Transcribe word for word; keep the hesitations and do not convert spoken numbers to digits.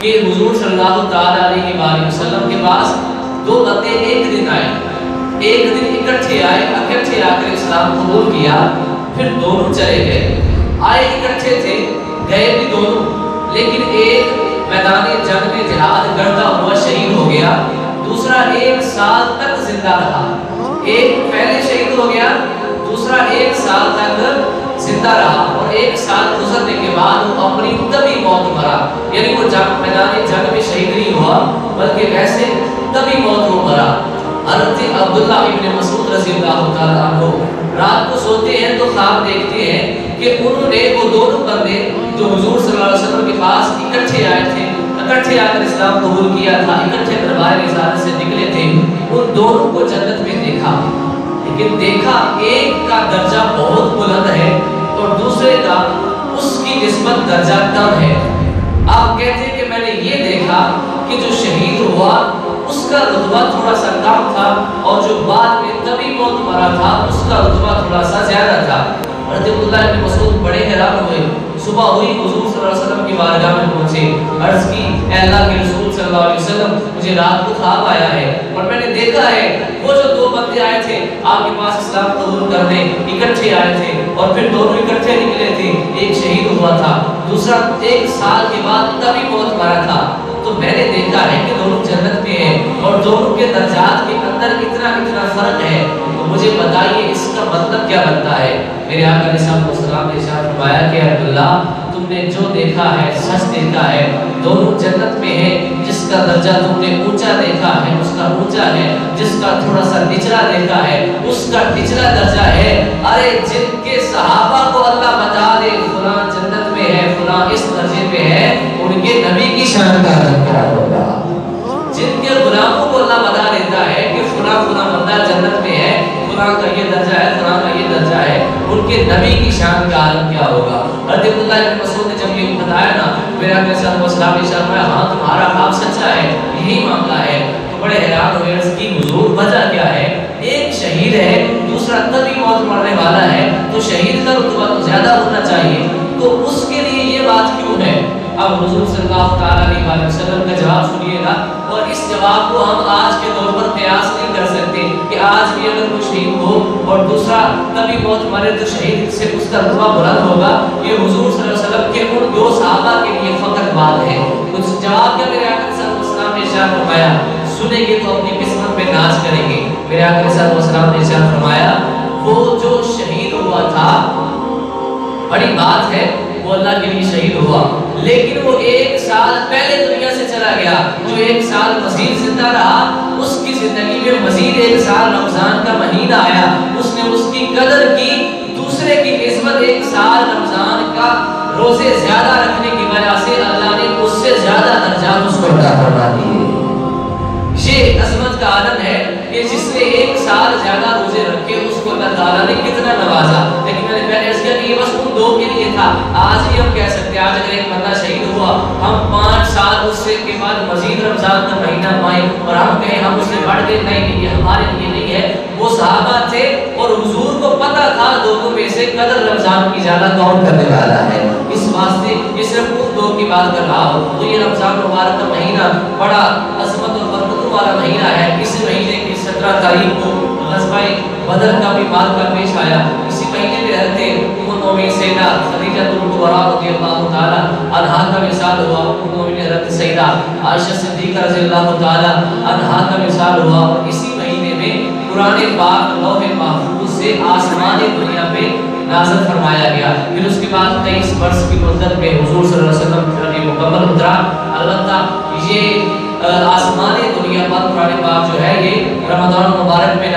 کہ حضور صلی اللہ تعالیٰ علیہ وآلہ وسلم کے پاس دو بندے ایک دن آئے ایک دن اکٹھے آئے اکٹھے آ کر اسلام قبول کیا، پھر دونوں چلے گئے۔ آئے اکٹھے تھے، گئے بھی دونوں، لیکن ایک میدان جنگ میں جہاد کرتا ہوا شہید ہو گیا، دوسرا ایک سال تک زندہ رہا۔ ایک پہلے شہید ہو گیا، دوسرا ایک سال تک زندہ رہا، اور ایک سال گزرنے کے بعد وہ اپنی طبی موت مرا، یعنی وہ جنگ میدان جنگ میں شہید نہیں ہوا بلکہ ویسے طبی موت وہ مرا۔ حضرت عبداللہ ابن مسعود رضی اللہ تعالیٰ عنہ رات کو سوتے ہیں تو خواب دیکھتے ہیں کہ انہوں نے وہ دونوں بندے جو حضور صلی اللہ علیہ وسلم کے پاس اکٹھے آئے تھے، اکٹھے آ کر اسلام قبول کیا تھا، اکٹھے دربار رسالت سے نکلے تھے، ان دونوں کو جنت میں دیکھا، لیکن دیکھا ایک کا درجہ بہت بلند ہے اور دوسرے کا اس کی نسبت درجہ کم ہے۔ آپ کہتے ہیں کہ میں نے یہ دیکھا کہ جو شہید ہوا اس کا رتبہ تھوڑا سا کم تھا، اور جو بعد میں طبی موت مرا تھا اس کا رتبہ تھوڑا سا زیادہ تھا۔ حضرت عبداللہ ابن مسعود بڑے حیران ہوئے، صبح ہوئی حضور صلی اللہ علیہ وسلم کی بارگاہ میں پہنچے، عرض کی اے اللہ کے رسول صلی اللہ علیہ وسلم مجھے رات کو خواب آیا ہے اور میں نے دیکھا ہے وہ جو دو بندے آئے تھے آپ کے پاس اسلام قبول کرنے، اکٹھے آئے تھے اور پھر دونوں اکٹھے نکلے تھے، ایک شہید ہوا تھا، دوسرا ایک سال کے بعد طبی موت مرا تھا، تو میں نے دیکھا ہے کہ دونوں جنت میں ہیں اور دونوں کے درجات کے اندر اتنا اتنا فرق ہے، تو مجھے بتائیے اس کا مطلب کیا بنتا ہے؟ میرے آقا علیہ السلام نے ارشاد فرمایا کہ عبداللہ تم نے جو دیکھا ہے سچ دیکھا ہے، دونوں جنت میں ہیں، جس کا درجہ تم نے اونچا دیکھا ہے اس کا اونچا ہے، جس کا تھوڑا سا نچلا دیکھا ہے اس کا نچلا درجہ ہے۔ ارے جن کے صحابہ کو اللہ بتا دے فلاں جنت میں ہے، فلاں اس درجے پہ ہے، ان کے نبی کی شان کا کیا ہوگا؟ جن کے غلاموں کو اللہ بتا دیتا ہے کہ فلاں فلاں بندہ جنت میں ہے، فلاں کا یہ درجہ ہے، فلاں کا یہ درجہ ہے، ان کے نبی کی شان کا عالم کیا ہوگا؟ حضرت عبداللہ ابن مسعود نے جب یہ بتایا نا، میرا علیہ السلام نے فرمایا ہاں تمہارا خواب سچا ہے، یہی معاملہ ہے، تو بڑے حیران ہوئے، عرض کی حضور وجہ کیا ہے؟ ایک شہید ہے، دوسرا طبی موت مرنے والا ہے، تو شہید کا رتبہ تو زیادہ ہونا چاہیے، تو اس کے لیے یہ بات کیوں ہے؟ اب حضور صلی اللہ تعالیٰ علیہ وسلم کا جواب سنیے گا، اور اس جواب کو ہم آج کے دور پر قیاس نہیں کر سکتے کہ آج بھی اگر کوئی شہید ہو اور دوسرا طبی موت مرے تو شہید سے اس کا رتبہ بلند ہوگا۔ یہ حضور صلی اللہ علیہ وسلم کے ان دو صحابہ کے لیے فقط بات ہے۔ کچھ جواب کیا میرے آقا صلی اللہ علیہ وسلم نے ارشاد فرمایا؟ سنیں گے تو اپنی قسمت پہ ناز کریں گے۔ میرے آقا صلی اللہ علیہ وسلم نے ارشاد فرمایا وہ جو شہید ہوا تھا، بڑی بات ہے وہ اللہ کے لیے شہید ہوا، لیکن وہ ایک سال پہلے دنیا سے چلا گیا، جو ایک سال مزید زندہ رہا اس کی زندگی میں مزید ایک سال رمضان کا مہینہ آیا، اس نے اس کی قدر کی، دوسرے کی نسبت ایک سال رمضان کا روزے زیادہ رکھنے کی وجہ سے اللہ نے اس سے زیادہ درجات اس کو عطا فرما دیے۔ یہ عظمت کا عالم ہے کہ جس نے ایک سال زیادہ روزے رکھے اس کو اللہ تعالیٰ نے کتنا نوازا۔ لیکن میں نے پہلے اس کیا کہ یہ بس ان دو کے لیے تھا، آج ہی ہم کہہ سکتے ہیں آج اگر ایک بندہ شہید ہوا ہم پانچ سال اس سے کے بعد مزید رمضان کا مہینہ پائیں اور ہم کہیں ہم اس سے بڑھ گئے، نہیں نہیں، یہ ہمارے لیے نہیں ہے۔ وہ صحابہ تھے اور حضور کو پتا تھا دونوں میں سے قدر رمضان کی زیادہ کون کرنے والا ہے، اس واسطے یہ صرف ان دو کی بات کر رہا ہو۔ تو یہ رمضان مبارک کا مہینہ بڑا عظمت اور برکتوں والا مہینہ ہے۔ اس مہینے کی سترہ تاریخ کو غزوہ بدر کا بھی واقعہ پیش آیا۔ اسی مہینے میں رہتے ام المؤمنین سیدہ خدیجہ کبریٰ رضی اللہ تعالی عنہا کا وصال ہوا، ام المؤمنین حضرت سیدہ عائشہ صدیقہ رضی اللہ تعالی عنہا کا وصال ہوا، اور اسی مہینے میں قرآن پاک لوح محفوظ سے آسمان دنیا پہ نازل فرمایا گیا۔ پھر اس کے بعد تیئیس برس کی مدت میں حضور صلی اللہ علیہ وسلم نے مکمل اترا۔ البتہ یہ آسمان دنیا پر قرآن پاک جو ہے یہ رمضان مبارک میں